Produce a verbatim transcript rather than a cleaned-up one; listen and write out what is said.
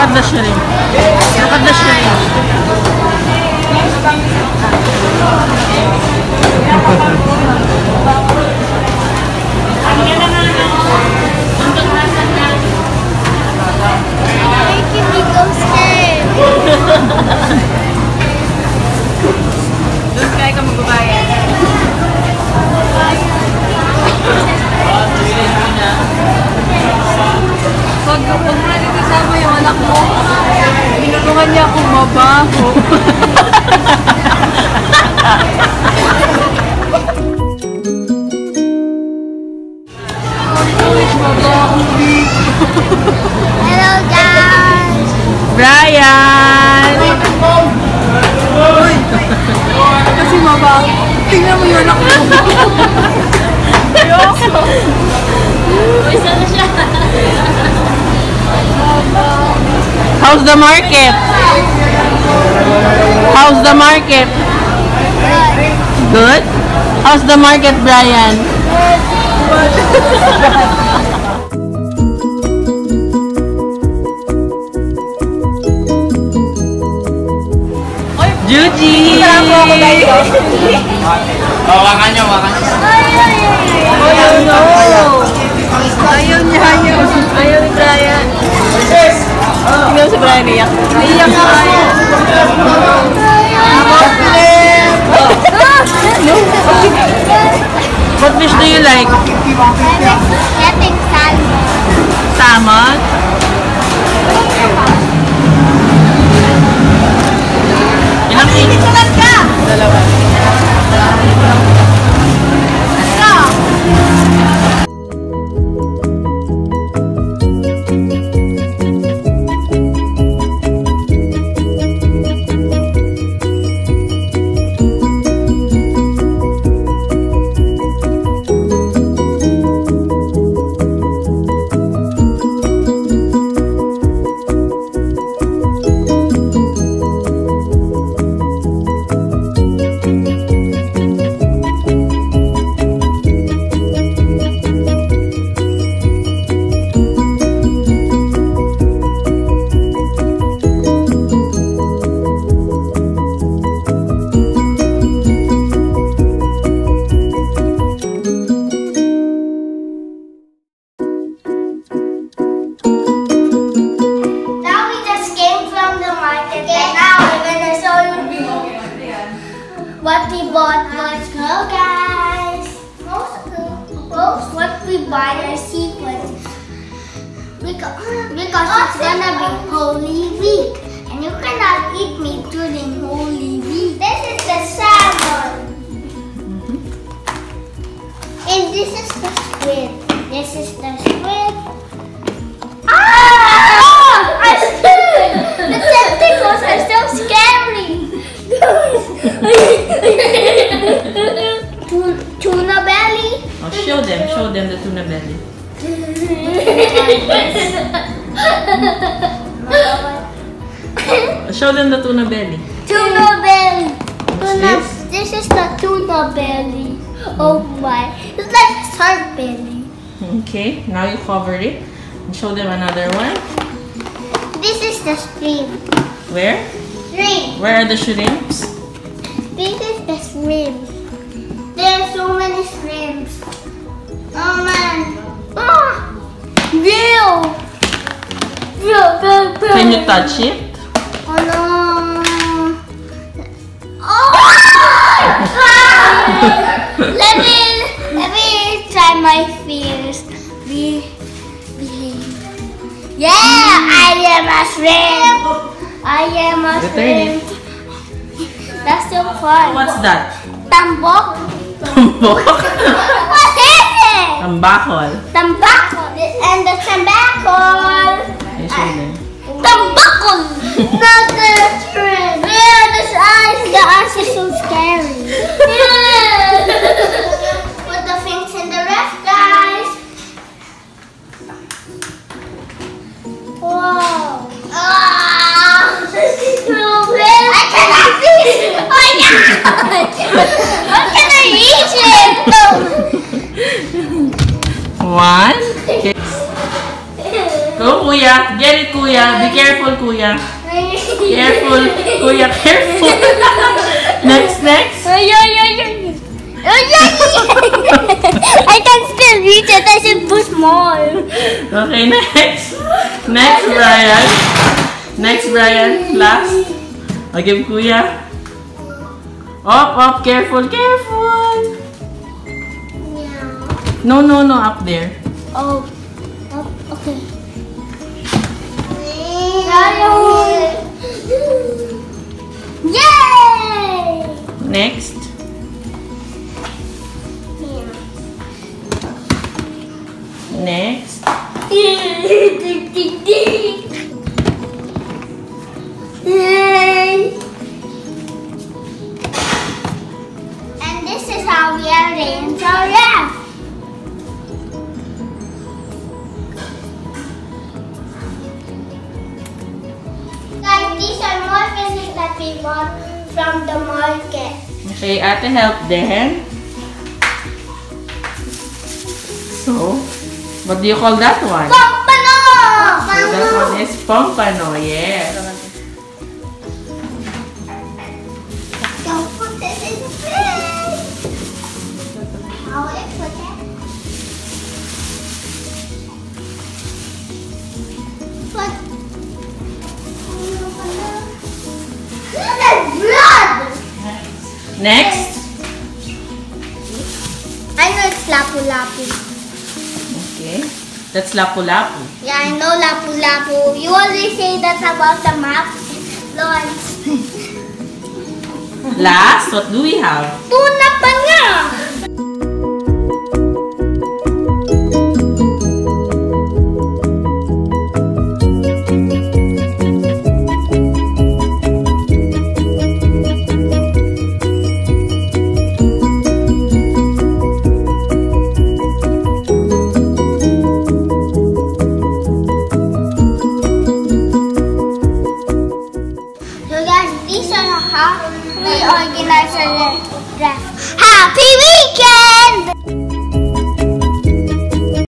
at the shrimp. Look at the shrimp. Making me go scared. Doon kaya ka magbabayad. Pag pag kasama yung anak mo, tinulungan niya akong mabaho. Hello guys! Brian! Kasi mabaho. Tingnan mo yung anak mo. Ayoko. Isa na siya. How's the market? How's the market? Good. How's the market, Brian? Juji! Hawakan niyo, hawakan niyo. Ayaw no! Ayaw niya, ayaw. Ayaw ni Brian. Tingnan mo si Brian, iyak. Iyak na Brian. What fish do you like? Getting salmon. Salmon? Ilang feet? Dalawa. What we bought was hello guys. Most, most what we buy are sequins because, because it's gonna be Holy Week and you cannot eat meat during Holy Week. This is the salmon. Mm-hmm. And this is the squid. This is the squid. Ah! I stood! The tentacles are so scary. Tuna belly. Oh, show them, show them the tuna belly. Show them the tuna belly. Tuna belly. Tuna, this? this is the tuna belly. Oh my. It's like a shark belly. Okay, now you cover it. And show them another one. This is the shrimp. Where? Shrimp. Where are the shrimps? This is the shrimp. There are so many shrimps. Oh man. Ah! Real. Real, real, real. Can you touch it? Oh no. Oh! let me let me try my fears. Be, be. Yeah, I am a shrimp. I am a Return shrimp. That's so fun. What's that? Tambok. Tambok? What is it? Tambakol. Tambakol. And the tambakol. Can you show them? Tambakol. Not the shrimp. Yeah, the eyes. The eyes are so scary. Yeah. Put the things in the ref, guys. Wow. Ah. I cannot see it. Oh my God. How can I reach it? One. Okay. Go kuya. Get it, kuya. Be careful, kuya. Careful, kuya. Careful. Next, next. Ay, ay, ay, ay. Ay, ay, ay. I can still reach it. I said too small. Okay, next. Next, Brian. Next, Brian. Last. I'll give kuya. Up, up. Careful, careful. No, no, no. Up there. Oh, oh, okay. Yay! Next. Next. And this is how we arrange our raft. Guys, these are more fishes that we bought from the market. Okay, ate help them. So, what do you call that one? Pompano! So that one is pompano, yes. Don't put it in the fridge. How I put it? Put. There's blood! Next. I know it's lapu-lapu. Okay. That's lapu-lapu. Yeah, I know lapu-lapu. You always say that about the map. Lord. Last, what do we have? Tuna pa nga!